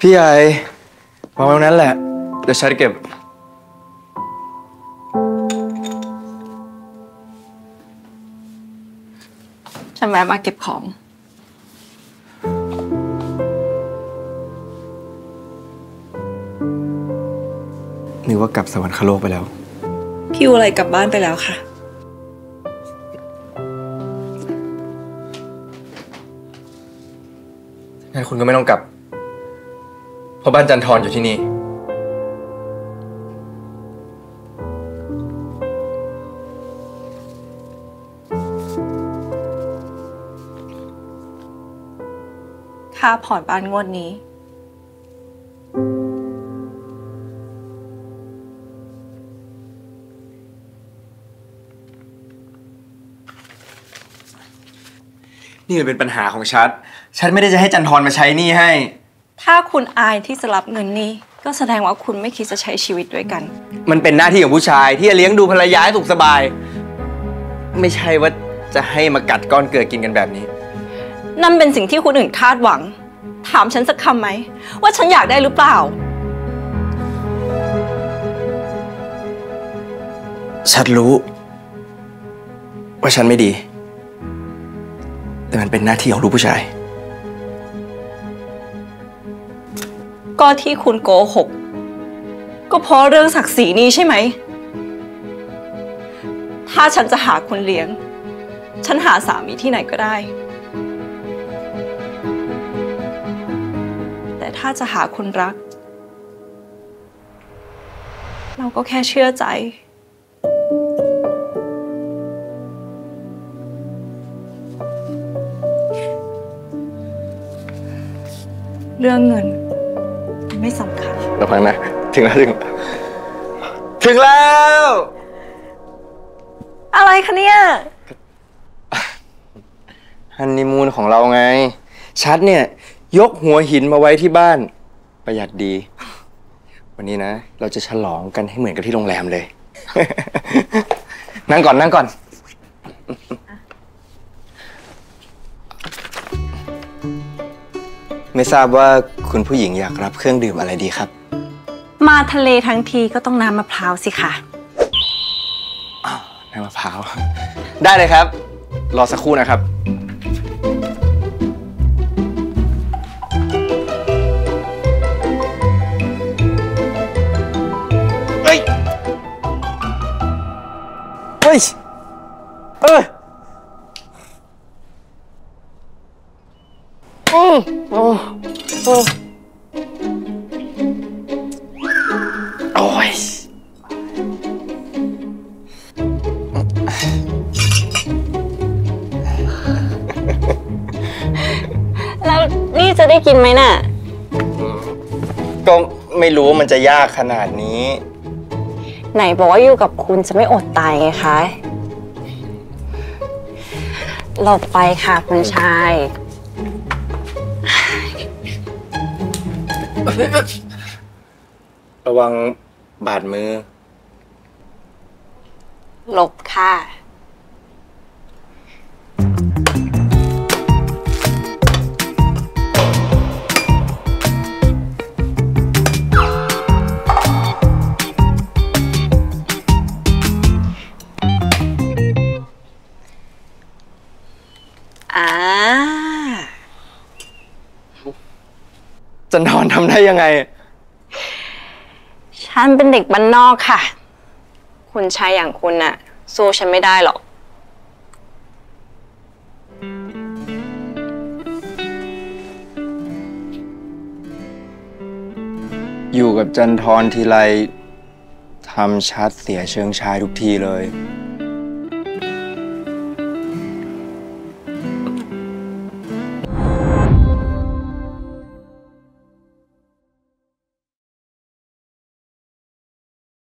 พี่ใหญ่วางไว้ตรงนั้นแหละเดี๋ยวฉันเก็บฉันแวะมาเก็บของนึกว่ากลับสวรรคโลกไปแล้วพี่อะไรกลับบ้านไปแล้วค่ะงั้นคุณก็ไม่ต้องกลับเพราะบ้านจันทร์อยู่ที่นี่ค่าผ่อนบ้านงวดนี้นี่มันเป็นปัญหาของฉันไม่ได้จะให้จันทร์มาใช้หนี้ให้ถ้าคุณอายที่จะรับเงินนี้ก็แสดงว่าคุณไม่คิดจะใช้ชีวิตด้วยกันมันเป็นหน้าที่ของผู้ชายที่จะเลี้ยงดูภรรยาให้สุขสบายไม่ใช่ว่าจะให้มากัดก้อนเกลือกินกันแบบนี้นั่นเป็นสิ่งที่คนอื่นคาดหวังถามฉันสักคำไหมว่าฉันอยากได้หรือเปล่าฉันรู้ว่าฉันไม่ดีแต่มันเป็นหน้าที่ของลูกผู้ชายก็ที่คุณโกหกก็เพราะเรื่องศักดิ์ศรีนี้ใช่ไหมถ้าฉันจะหาคนเลี้ยงฉันหาสามีที่ไหนก็ได้แต่ถ้าจะหาคนรักเราก็แค่เชื่อใจเรื่องเงินไม่สำคัญระวังนะถึงแล้วอะไรคะเนี่ยฮันนีมูนของเราไงชัดเนี่ยยกหัวหินมาไว้ที่บ้านประหยัดดีวันนี้นะเราจะฉลองกันให้เหมือนกับที่โรงแรมเลย นั่งก่อนไม่ทราบว่าคุณผู้หญิงอยากรับเครื่องดื่มอะไรดีครับมาทะเลทั้งทีก็ต้องน้ำมะพร้าวสิค่ะน้ำมะพร้าวได้เลยครับรอสักครู่นะครับเฮ้ยโอ้ยแล้วนี่จะได้กินไหมน่ะก็ไม่รู้ว่ามันจะยากขนาดนี้ไหนบอกว่าอยู่กับคุณจะไม่อดตายไงคะหลบไปค่ะคุณชายระวังบาดมือหลบค่ะจันทร์ทำได้ยังไงฉันเป็นเด็กบ้านนอกค่ะคุณชายอย่างคุณน่ะสู้ฉันไม่ได้หรอกอยู่กับจันทร์ทีไรทำชัดเสียเชิงชายทุกทีเลย